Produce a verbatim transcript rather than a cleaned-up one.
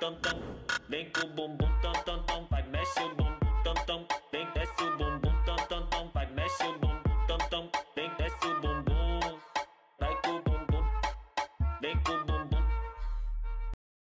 tam tam. Vem com o bumbum tam tam tam, vai mexe o bumbum tam tam. Vem desce o bumbum tam tam tam, vai mexe o bumbum tam tam. Vem desce o bumbum, vai com o bumbum, vem com o bumbum.